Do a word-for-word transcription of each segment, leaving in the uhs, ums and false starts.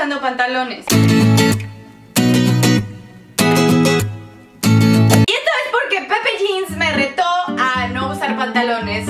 usando pantalones. Pepe Jeans me retó a no usar pantalones.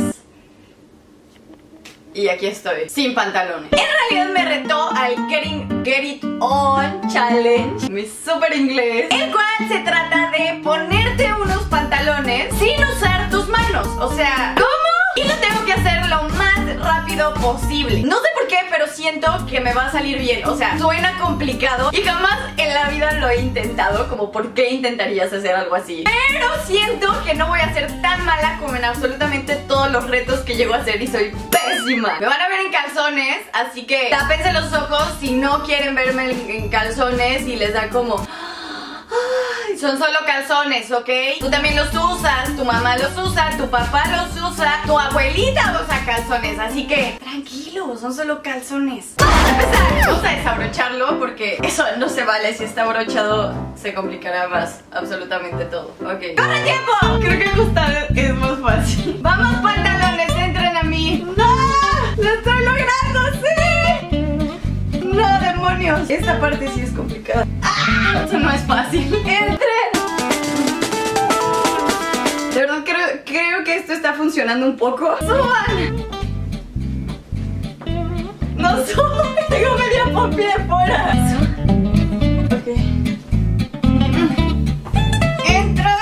Y aquí estoy, sin pantalones. En realidad me retó al Getting Get It On Challenge, mi super inglés, el cual se trata de ponerte unos pantalones sin usar tus manos. O sea, ¿cómo? Y lo tengo que hacer lo más rápido posible. No sé por qué, pero siento que me va a salir bien. O sea, suena complicado y jamás en la vida lo he intentado. Como, ¿por qué intentarías hacer algo así? Pero siento que no voy a ser tan mala como en absolutamente todos los retos que llego a hacer y soy pésima. Me van a ver en calzones, así que tápense los ojos si no quieren verme en calzones y les da como... Ay, son solo calzones, ¿ok? Tú también los usas, tu mamá los usa, tu papá los usa, tu abuelita usa calzones, así que tranquilo, son solo calzones. Vamos a empezar, vamos a desabrocharlo porque eso no se vale. Si está abrochado se complicará más absolutamente todo. Ok, ¡corre tiempo! Creo que ajustar es más fácil. Vamos, pantalones, entren a mí. ¡No! ¡Lo estoy logrando! ¡Sí! ¡No, demonios! Esta parte sí es complicada. ¡Ah! Eso no es fácil. ¡Entren! De verdad creo, creo que esto está funcionando un poco. ¡Suban! ¡No suban! Tengo media pompi de fuera. Ok. ¡Entra!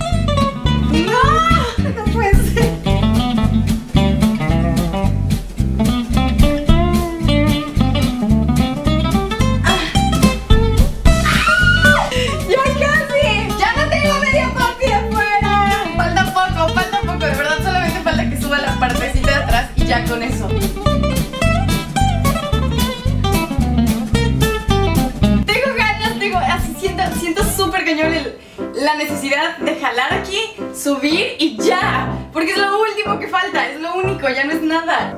¡No! No puede ser. Ya con eso. Tengo ganas, tengo así siento siento súper cañón el, la necesidad de jalar aquí, subir y ya. Porque es lo último que falta, es lo único, ya no es nada.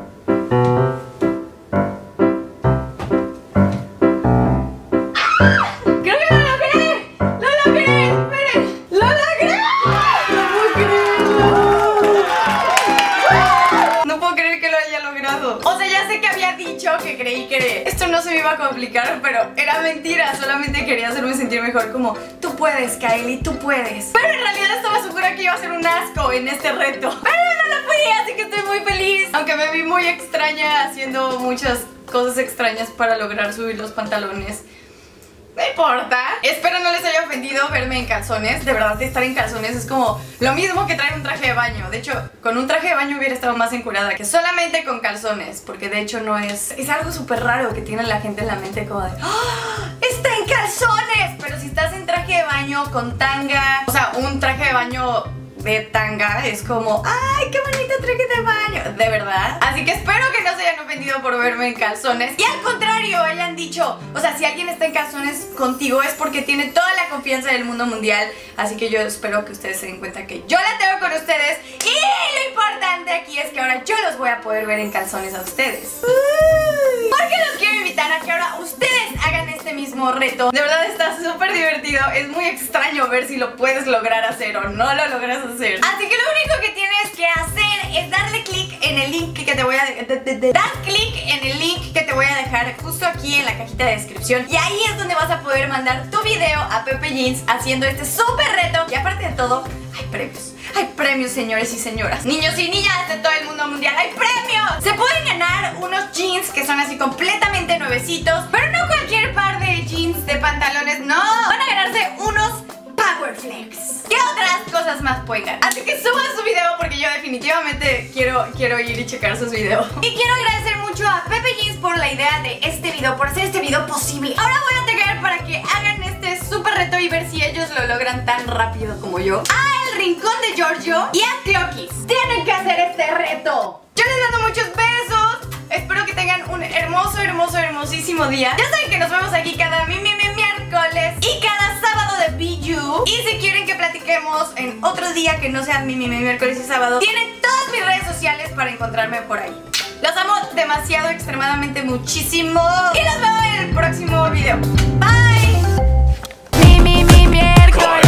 O sea, ya sé que había dicho que creí que esto no se me iba a complicar, pero era mentira. Solamente quería hacerme sentir mejor, como tú puedes, Kylie, tú puedes. Pero en realidad estaba segura que iba a ser un asco en este reto. Pero no lo fui, así que estoy muy feliz. Aunque me vi muy extraña haciendo muchas cosas extrañas para lograr subir los pantalones. No importa. Espero no les haya ofendido verme en calzones. De verdad, estar en calzones es como lo mismo que traer un traje de baño. De hecho, con un traje de baño hubiera estado más encurada que solamente con calzones. Porque de hecho no es... Es algo súper raro que tiene la gente en la mente, como de ¡oh! ¡Está en calzones! Pero si estás en traje de baño con tanga, o sea, un traje de baño de tanga, es como ¡ay, qué bonito traje de baño! De verdad. Así que espero que no se hayan ofendido por verme en calzones. Y al contrario, hayan dicho, o sea, si alguien está en calzones contigo es porque tiene toda la confianza del mundo mundial. Así que yo espero que ustedes se den cuenta que yo la tengo con ustedes. Y lo importante aquí es que ahora yo los voy a poder ver en calzones a ustedes. Porque los quiero invitar a que ahora ustedes hagan este mismo reto. De verdad está súper divertido. Es muy extraño ver si lo puedes lograr hacer o no lo logras hacer. Así que lo único que tienes que hacer es darle clic en el link que te voy a de, de, de, de, dar clic en el link que te voy a dejar justo aquí en la cajita de descripción. Y ahí es donde vas a poder mandar tu video a Pepe Jeans haciendo este súper reto. Y aparte de todo, hay premios. Hay premios, señores y señoras, niños y niñas de todo el mundo mundial. ¡Hay premios! Se pueden ganar unos jeans que son así completamente nuevecitos. Pero no cualquier par de jeans de pantalones, no. Van a ganarse unos Power Flex. ¿Qué otras cosas más pueden ganar? Así que suban su video porque yo definitivamente quiero, quiero ir y checar sus videos. Y quiero agradecer mucho a Pepe Jeans por la idea de este video, por hacer este video posible. Ahora voy a taggear para que hagan este súper reto y ver si ellos lo logran tan rápido como yo. A El Rincón de Giorgio y a Cloquis. Tienen que hacer este reto. Yo les mando muchos besos. Espero que tengan un hermoso, hermoso, hermosísimo día. Ya saben que nos vemos aquí cada mi, mi, mi, miércoles y cada sábado de B U. Y si quieren que platiquemos en otro día que no sea mi, mi, mi, miércoles y sábado, tienen todas mis redes sociales para encontrarme por ahí. Los amo demasiado, extremadamente muchísimo. Y nos vemos en el próximo video. Bye. Mi, mi, mi, miércoles.